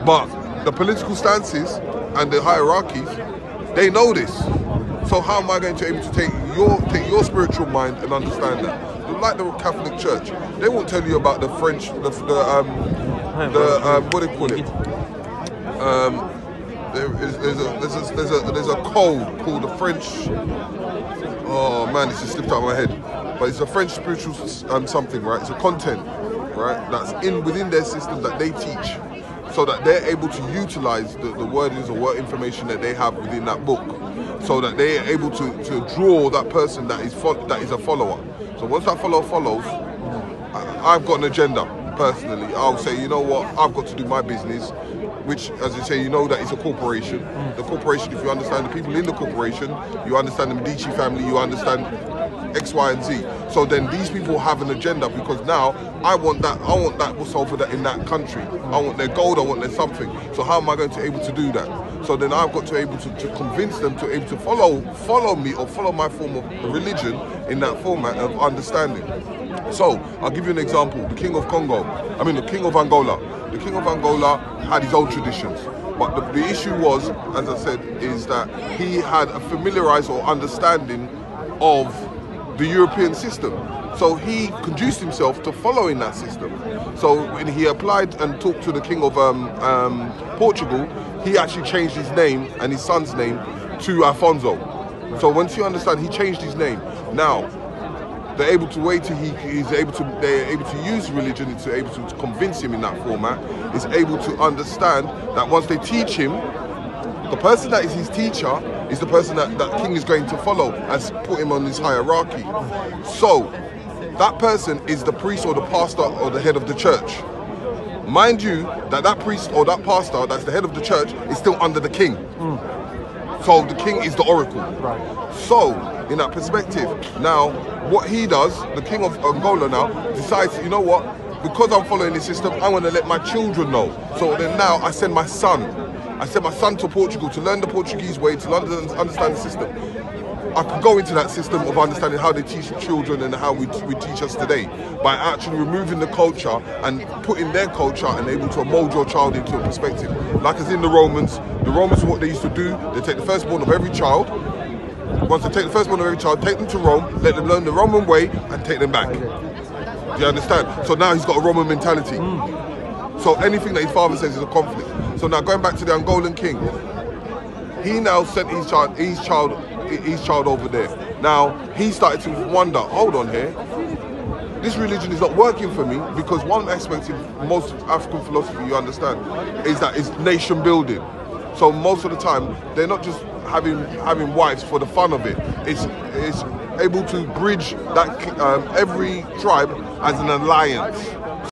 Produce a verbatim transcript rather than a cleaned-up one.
But the political stances and the hierarchies, they know this. So how am I going to be able to take your take your spiritual mind and understand that? Like the Catholic Church, they won't tell you about the French, the, the um, the um, what do they call it? Um, there is there's a there's a there's a there's a code called the French. Oh man, it's just slipped out of my head. But it's a French spiritual um, something, right? It's a content, right? That's in within their system that they teach, so that they're able to utilize the, the wordings or word information that they have within that book, so that they are able to, to draw that person that is that is a follower. So once that follower follows, I, I've got an agenda personally. I'll say, you know what, I've got to do my business, which, as you say, you know that it's a corporation. The corporation, if you understand the people in the corporation, you understand the Medici family, you understand X, Y, and Z. So then these people have an agenda, because now I want that. I want that was sold for that in that country. I want their gold. I want their something. So how am I going to be able to do that? So then I've got to be able to, to convince them to able to follow follow me or follow my form of religion in that format of understanding. So I'll give you an example. The King of Congo, I mean the King of Angola. The King of Angola had his own traditions. But the, the issue was, as I said, is that he had a familiarized or understanding of the European system. So he conduced himself to following that system. So when he applied and talked to the King of um, um, Portugal, he actually changed his name and his son's name to Afonso. So once you understand, he changed his name. Now, they're able to wait till he is able to, they're able to use religion to able to, to convince him in that format, is able to understand that once they teach him, the person that is his teacher is the person that that king is going to follow, as put him on his hierarchy. So that person is the priest or the pastor or the head of the church. Mind you, that that priest or that pastor that's the head of the church is still under the king. Mm. So the king is the oracle. Right. So in that perspective, now what he does, the King of Angola now decides, you know what, because I'm following this system, I want to let my children know. So then now I send my son. I sent my son to Portugal to learn the Portuguese way, to understand the system. I could go into that system of understanding how they teach children and how we, we teach us today, by actually removing the culture and putting their culture and able to mold your child into a perspective. Like as in the Romans, the Romans, what they used to do, they take the firstborn of every child. Once they take the firstborn of every child, take them to Rome, let them learn the Roman way and take them back. Do you understand? So now he's got a Roman mentality. Mm. So anything that his father says is a conflict. So now going back to the Angolan king, he now sent his child, his child, his child over there. Now he started to wonder, hold on here, this religion is not working for me, because one aspect in most African philosophy, you understand, is that it's nation building. So most of the time, they're not just having having wives for the fun of it. It's it's able to bridge that um, every tribe as an alliance.